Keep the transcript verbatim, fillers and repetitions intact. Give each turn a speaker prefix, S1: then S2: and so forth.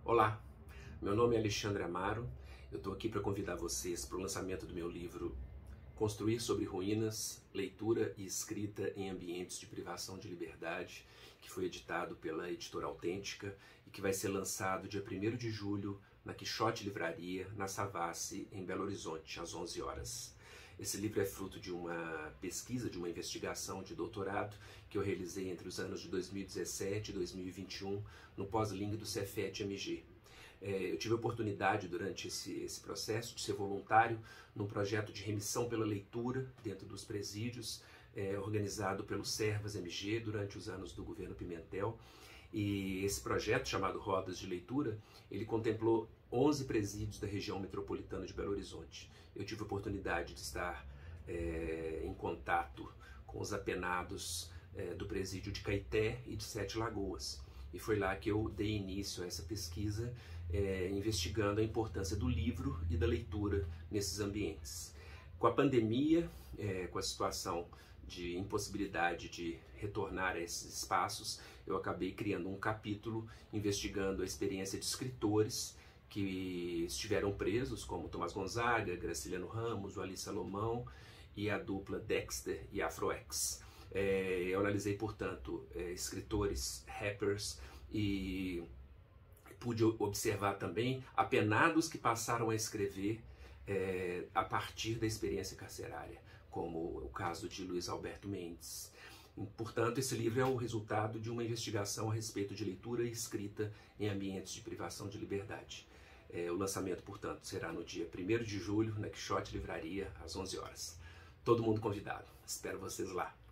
S1: Olá, meu nome é Alexandre Amaro, eu estou aqui para convidar vocês para o lançamento do meu livro Construir sobre Ruínas, Leitura e Escrita em Ambientes de Privação de Liberdade, que foi editado pela Editora Autêntica e que vai ser lançado dia primeiro de julho na Quixote Livraria, na Savassi, em Belo Horizonte, às onze horas. Esse livro é fruto de uma pesquisa, de uma investigação de doutorado que eu realizei entre os anos de dois mil e dezessete e dois mil e vinte e um no pós-ling do Cefet M G. É, eu tive a oportunidade durante esse, esse processo de ser voluntário num projeto de remissão pela leitura dentro dos presídios, é, organizado pelo Servas M G durante os anos do governo Pimentel. E esse projeto, chamado Rodas de Leitura, ele contemplou onze presídios da região metropolitana de Belo Horizonte. Eu tive a oportunidade de estar é, em contato com os apenados é, do presídio de Caeté e de Sete Lagoas. E foi lá que eu dei início a essa pesquisa, é, investigando a importância do livro e da leitura nesses ambientes. Com a pandemia, é, com a situação de impossibilidade de retornar a esses espaços, eu acabei criando um capítulo investigando a experiência de escritores que estiveram presos, como Tomás Gonzaga, Graciliano Ramos, o Ali Salomão e a dupla Dexter e Afroex. É, eu analisei, portanto, é, escritores, rappers e pude observar também apenados que passaram a escrever é, a partir da experiência carcerária, como o caso de Luiz Alberto Mendes. Portanto, esse livro é o resultado de uma investigação a respeito de leitura e escrita em ambientes de privação de liberdade. É, o lançamento, portanto, será no dia primeiro de julho, na Quixote Livraria, às onze horas. Todo mundo convidado. Espero vocês lá.